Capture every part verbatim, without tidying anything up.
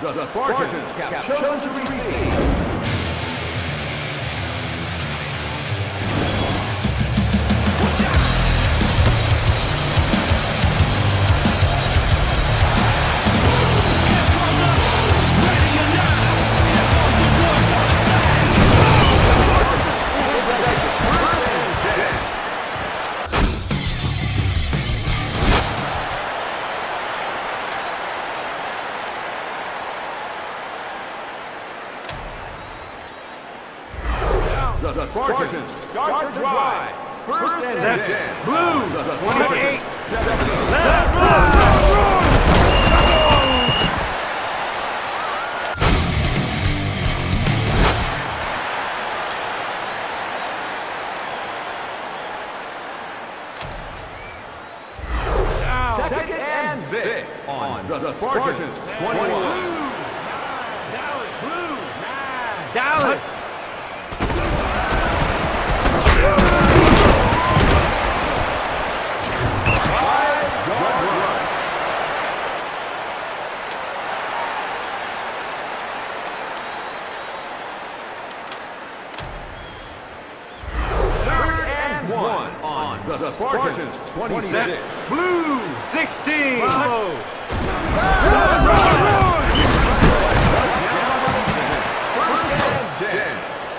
The Spartans have chosen to receive. The Spartans start the drive. First and set. ten. Blue. twenty-eight. Left. Run. Second and six on the Spartans. twenty-one. Blue. Dallas. The Spartans, twenty-six. Blue, sixteen. Bravo. Run, run, run. First and ten.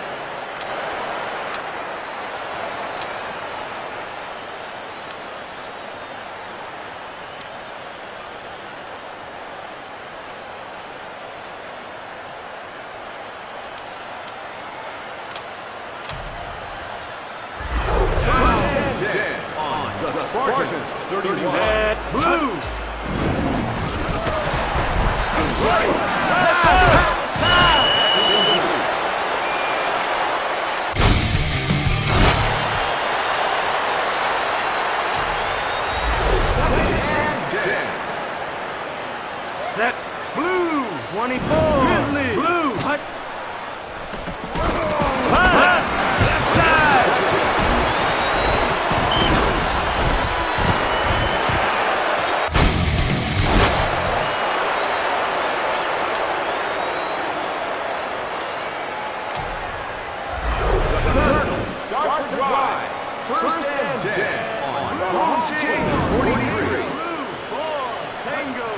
The Spartans, thirty-one. Set. Blue. Right. Set. Blue. twenty-four. Grizzly. Blue. Hut. Hut. Left side. Start the drive. First and ten on the home team, forty-three. Blue. Four. Tango.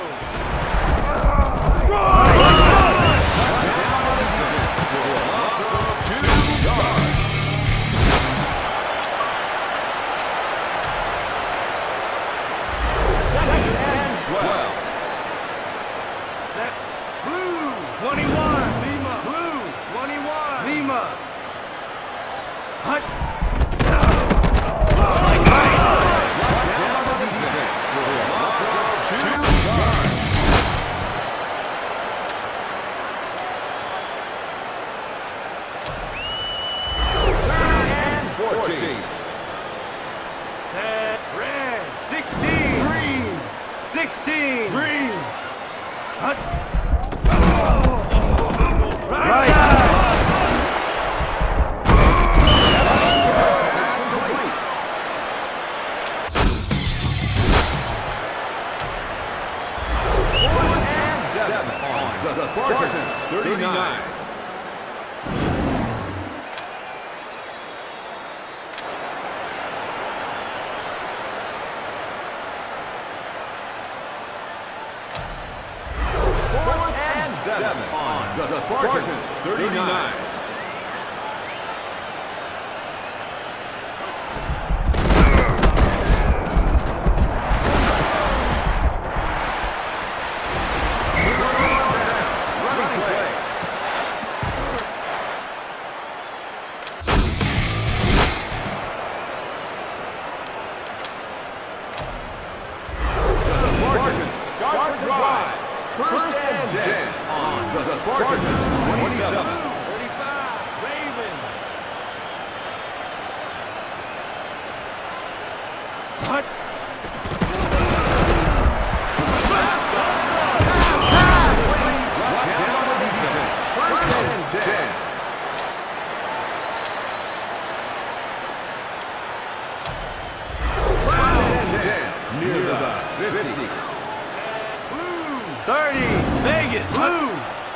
Set. Blue. twenty-one. Lima. Blue. twenty-one. Lima. Hut. fourteen. Set. Red. sixteen. Green. sixteen. Green. Hut. Right. The Spartans, thirty-nine. Fourth and seven on the Spartans, thirty-nine. Start the drive. First and ten on the Spartans, twenty-seven. thirty-five. Raven. Hut. First and ten. First and ten. Near the fifty. thirty, Vegas, blue.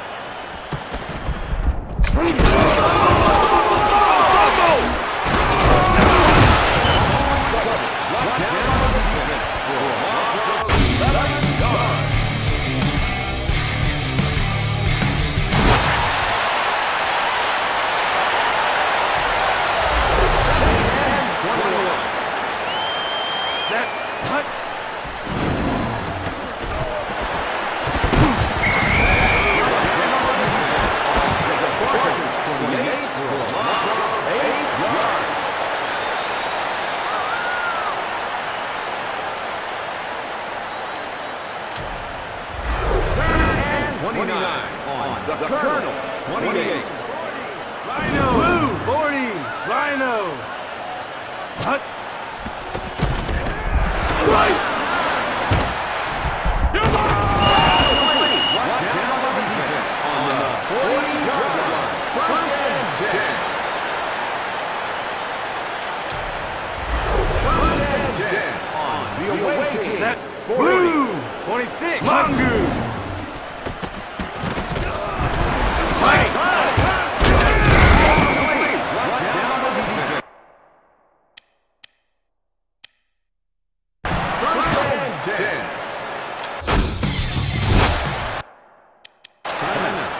twenty-nine on the Colonel, twenty-eight. Rhino, blue, forty, Rhino. Hut. Right. On the forty-yard line, first and ten. First and ten on the away team. Set, blue, twenty-six, Mongoose. Right. First and ten. Timeout.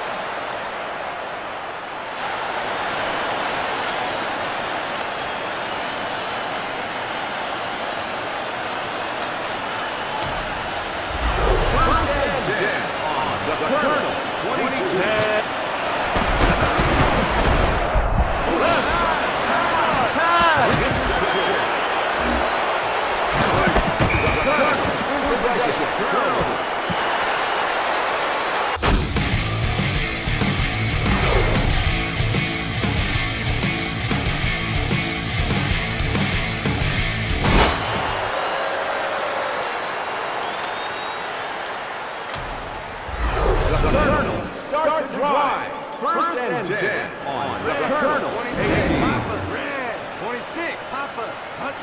First and ten on the Colonel, twenty-two. The Colonel starts the drive. First and ten on the Colonel, eighteen. Papa, red, twenty-six, Papa, Hut.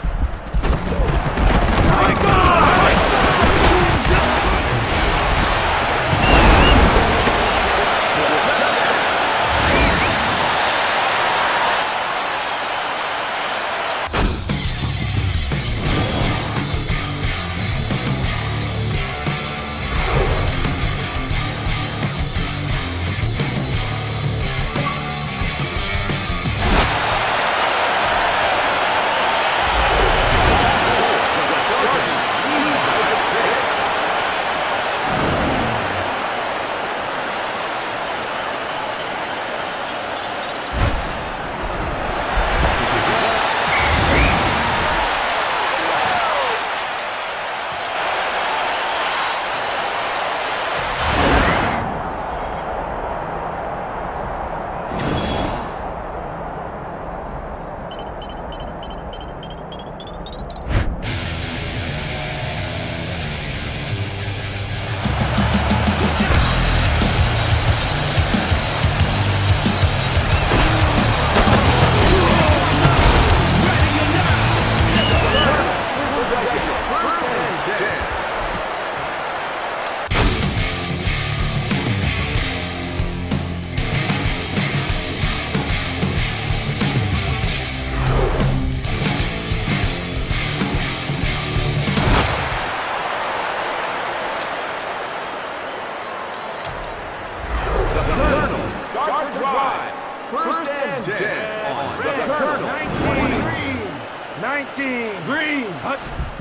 First and ten on the Colonel, nineteen, nineteen, green, Hut.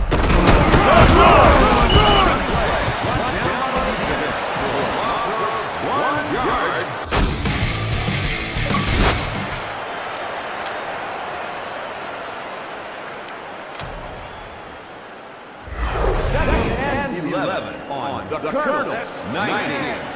One yard. Second and eleven on the Colonel, nineteen.